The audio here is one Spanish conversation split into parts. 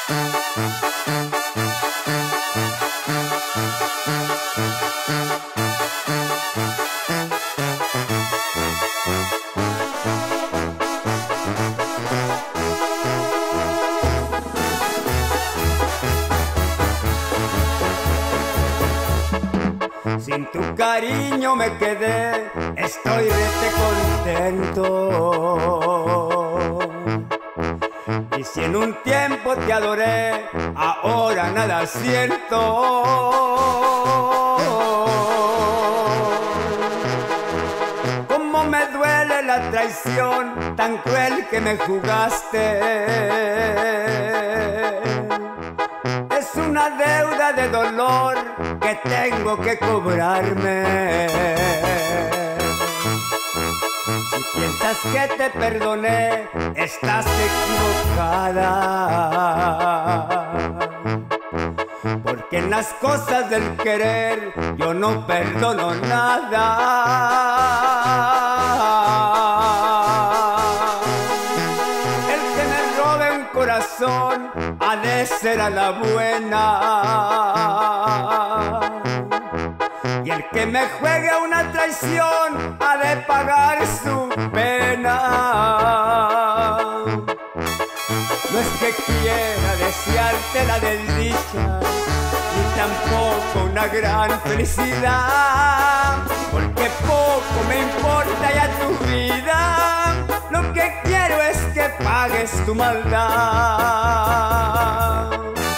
Sin tu cariño me quedé, estoy rete contento. Y si en un tiempo te adoré, ahora nada siento. Cómo me duele la traición tan cruel que me jugaste. Es una deuda de dolor que tengo que cobrarme. Si piensas que te perdoné, estás equivocada. Porque en las cosas del querer yo no perdono nada. Ha de ser a la buena, y el que me juegue una traición ha de pagar su pena. No es que quiera desearte la desdicha, ni tampoco una gran felicidad, porque poco me importa ya tu vida. Lo que quiero es que pagues tu maldad.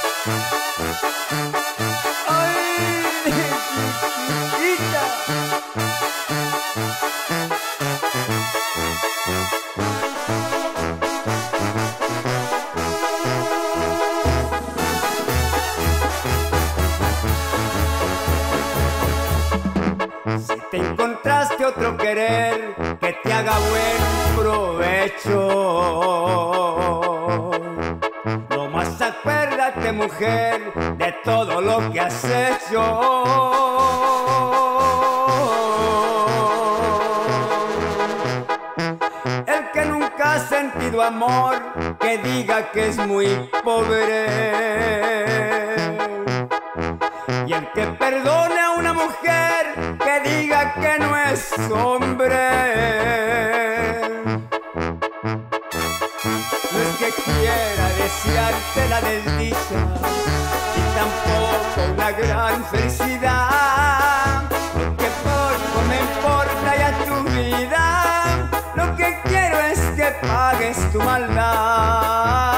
¡Ay, chiquita! Si te encontraste otro querer que te haga buen provecho, nomás acuérdate, mujer, de todo lo que has hecho. El que nunca ha sentido amor, que diga que es muy pobre. Y el que perdone a una mujer, que diga que no es hombre. No es que quiera desearte la desdicha, ni tampoco una gran felicidad. Lo que poco me importa ya tu vida, lo que quiero es que pagues tu maldad.